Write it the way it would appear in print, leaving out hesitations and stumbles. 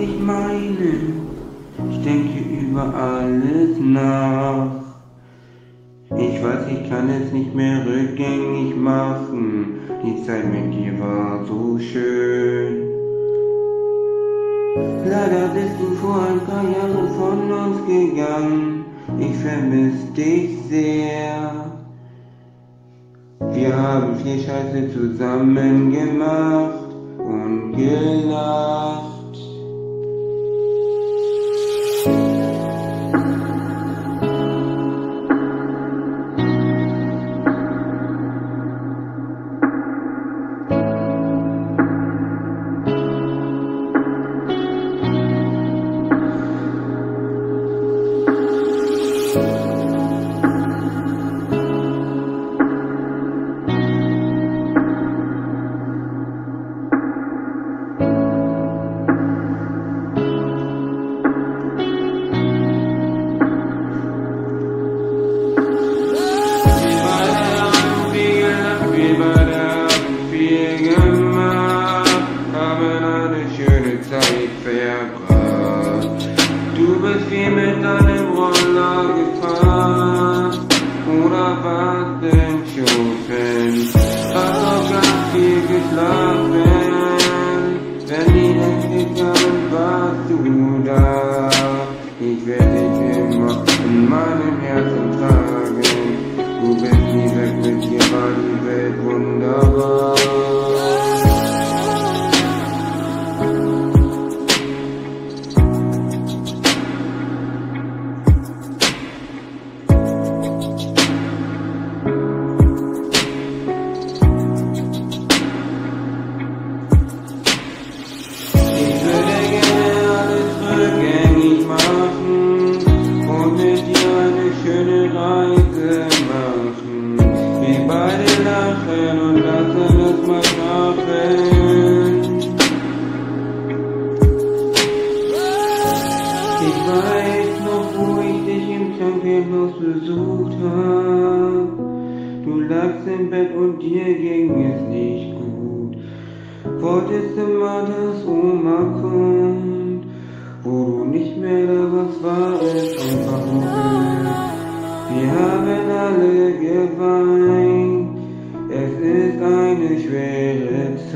ich meine. Ich denke über alles nach. Ich weiß, ich kann es nicht mehr rückgängig machen. Die Zeit mit dir war so schön. Leider bist du vor ein paar Jahren von uns gegangen. Ich vermisse dich sehr. Wir haben viel Scheiße zusammen gemacht und gelacht. Haben eine schöne Zeit verbracht. Du bist viel mit deinem Roller gefahren oder warst im Schufen. Hast auch ganz viel geschlafen. Wenn die Nächte kamen, warst du da. Ich werde dich immer in meinem Herzen tragen. Du bist nie weg, mit dir war die Welt wunderbar. Wir beide lachen und lassen es mal krachen. Ich weiß noch, wo ich dich im Krankenhaus besucht hab. Du lagst im Bett und dir ging es nicht gut. Wolltest immer, dass Oma kommt. Wo du nicht mehr da warst, war es einfach nur blöd. Wir haben alle geweint, es ist eine schwere Zeit.